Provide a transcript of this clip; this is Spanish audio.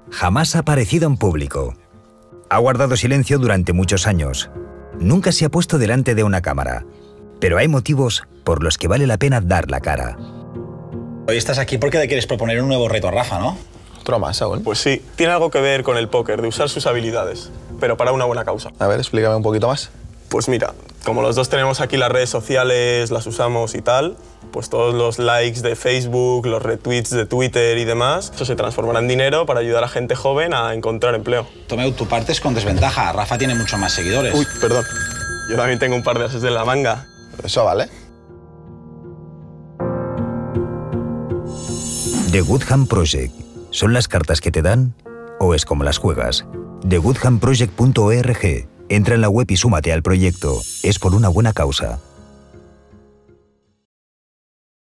Jamás ha aparecido en público. Ha guardado silencio durante muchos años. Nunca se ha puesto delante de una cámara. Pero hay motivos por los que vale la pena dar la cara. Hoy estás aquí porque le quieres proponer un nuevo reto a Rafa, ¿no? Otro más aún. Pues sí, tiene algo que ver con el póker, de usar sus habilidades, pero para una buena causa. A ver, explícame un poquito más. Pues mira, como los dos tenemos aquí las redes sociales, las usamos y tal, pues todos los likes de Facebook, los retweets de Twitter y demás, eso se transformará en dinero para ayudar a gente joven a encontrar empleo. Tomeu, tu partes con desventaja. Rafa tiene mucho más seguidores. Uy, perdón. Yo también tengo un par de ases de la manga. Eso vale. The Good Hand Project. ¿Son las cartas que te dan o es como las juegas? TheGoodHandProject.org. Entra en la web y súmate al proyecto. Es por una buena causa.